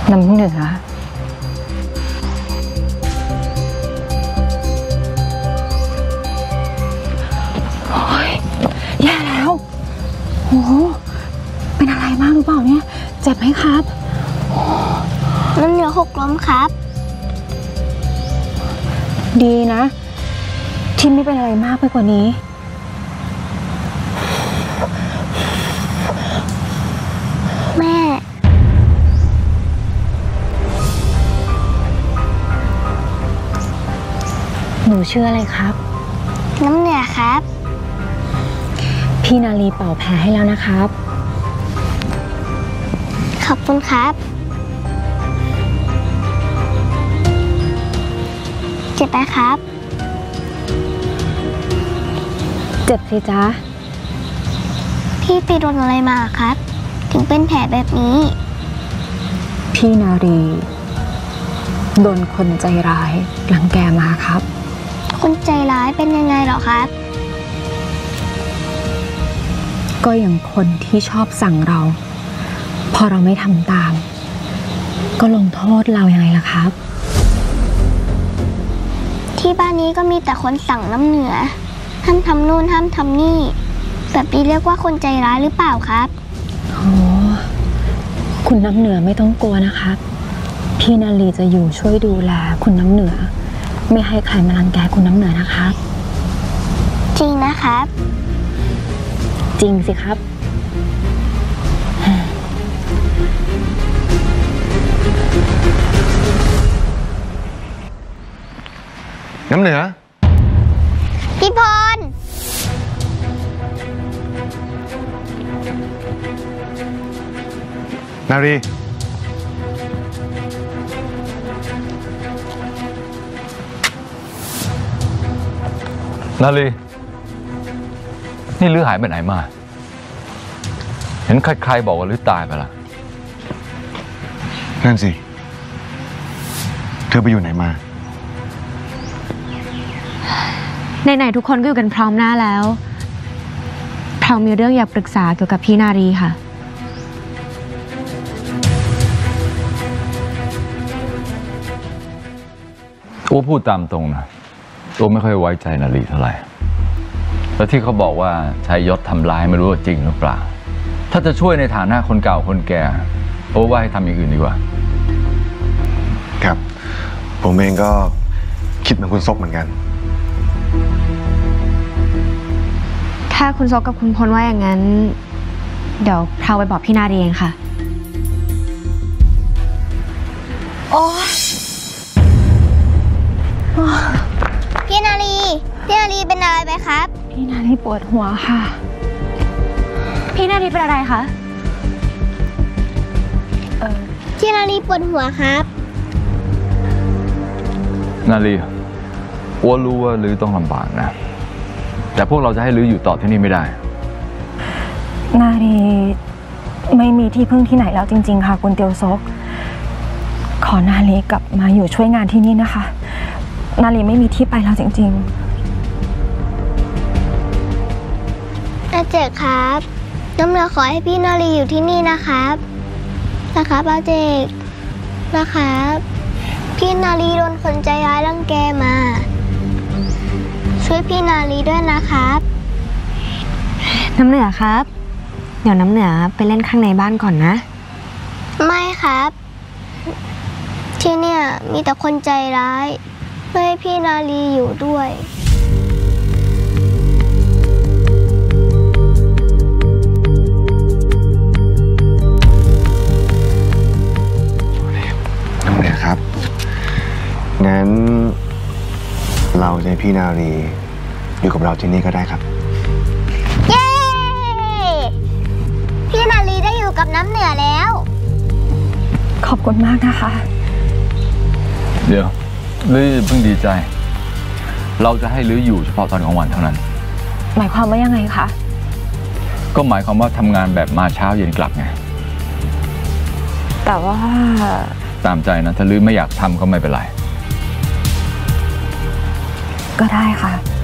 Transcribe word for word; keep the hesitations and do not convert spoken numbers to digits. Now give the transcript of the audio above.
น้ำเหนือโอ้ยแย่แล้วโอ้โหเป็นอะไรมากหรือเปล่าเนี่ยเจ็บไหมครับน้ำเหนือหกล้มครับดีนะที่ไม่เป็นอะไรมากไปกว่านี้แม่หนูชื่ออะไรครับน้ำเหนือครับพี่นาลีเป่าแผลให้แล้วนะครับขอบคุณครับเจ็บไหมครับเจ็บสิจ๊ะพี่ไปโดนอะไรมาครับถึงเป็นแผลแบบนี้พี่นารีโดนคนใจร้ายรังแกมาครับคนใจร้ายเป็นยังไงหรอครับก็อย่างคนที่ชอบสั่งเราพอเราไม่ทำตามก็ลงโทษเรายังไงล่ะครับที่บ้านนี้ก็มีแต่คนสั่งน้ำเหนือห้ามทำนู่นห้ามทำนี่แบบนี้เรียกว่าคนใจร้ายหรือเปล่าครับโอ้คุณน้ำเหนือไม่ต้องกลัวนะครับพี่นาลีจะอยู่ช่วยดูแลคุณน้ำเหนือไม่ให้ใครมารังแกคุณน้ำเหนือนะครับจริงนะครับจริงสิครับน้ำเหนือพี่พรนารีนาลีนี่ลือหายไปไหนมาเห็นใครๆบอกว่าลือตายไปละนั่นสิเธอไปอยู่ไหนมาไหนๆทุกคนก็อยู่กันพร้อมหน้าแล้วพร้อมมีเรื่องอยากปรึกษาเกี่ยวกับพี่นารีค่ะตัวพูดตามตรงนะตัวไม่ค่อยไว้ใจนาลีเท่าไหร่แล้วที่เขาบอกว่าชายยศทำร้ายไม่รู้ว่าจริงหรือเปล่าถ้าจะช่วยในฐานะคนเก่าคนแก่โอ้ว่าให้ทำอย่างอื่นดีกว่าครับผมเองก็คิดเหมือนคุณซกเหมือนกันถ้าคุณซกกับคุณพลว่าอย่างนั้นเดี๋ยวพราวไปบอกพี่นารีเองค่ะโอ้พี่นาลีพี่นาลีเป็นอะไรไหมครับพี่นาลีปวดหัวค่ะพี่นาลีเป็นอะไรคะเออพี่นาลีปวดหัวครับนาลีอ้วนรู้ว่าลือต้องลำบากนะแต่พวกเราจะให้ลืออยู่ต่อที่นี่ไม่ได้นาลีไม่มีที่พึ่งที่ไหนแล้วจริงๆค่ะคุณเตียวซกขอนาลีกลับมาอยู่ช่วยงานที่นี่นะคะนาลีไม่มีที่ไปแล้วจริงๆอาเจกครับน้ำเหนือขอให้พี่นาลีอยู่ที่นี่นะครับนะครับอาเจกนะครับพี่นาลีโดนคนใจร้ายรังแกมาช่วยพี่นาลีด้วยนะครับน้ำเหนือครับเดี๋ยวน้ำเหนือไปเล่นข้างในบ้านก่อนนะไม่ครับที่เนี่ยมีแต่คนใจร้ายไม่ให้พี่นาลีอยู่ด้วยน้ำเหนือครับงั้นเราจะให้พี่นาลีอยู่กับเราที่นี่ก็ได้ครับเย้พี่นาลีได้อยู่กับน้ำเหนือแล้วขอบคุณมากนะคะเดี๋ยวลือเพิ่งดีใจเราจะให้ลืออยู่เฉพาะตอนกลางวันเท่านั้นหมายความว่ายังไงคะก็หมายความว่าทำงานแบบมาเช้าเย็นกลับไงแต่ว่าตามใจนะถ้าลือไม่อยากทำก็ไม่เป็นไรก็ได้ค่ะ